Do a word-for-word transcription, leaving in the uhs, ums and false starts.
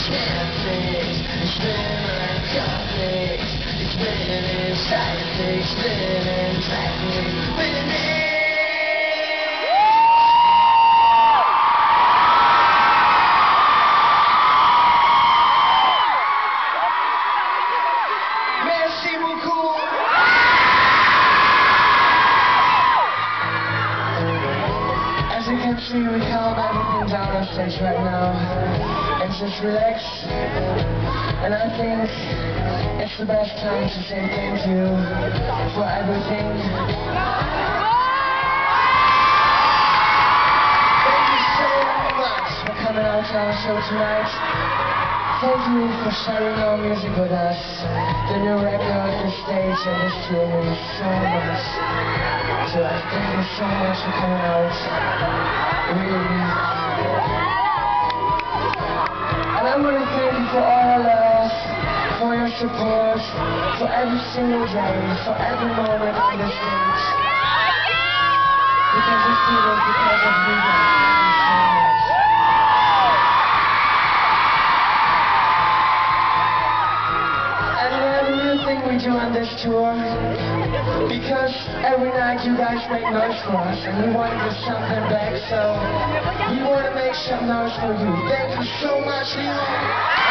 can't fix. It's spinning like conflicts. It's spinning inside of things, spinning inside me, spinning in. Merci beaucoup. As you can see, we calm everything down on stage right now and just relax. And I think it's the best time to say thank you for everything. Thank you so much for coming out to our show tonight. Thank you for sharing your music with us. The new record, the stage, and this tour means so much to us. Thank you so much for coming out. Really. And I'm going to thank you for all your love, for your support, for every single day, for every moment on this stage. Because this tour is because of you guys. We do on this tour because every night you guys make noise for us and we want to give something back, so we want to make some noise for you. Thank you so much, Leon.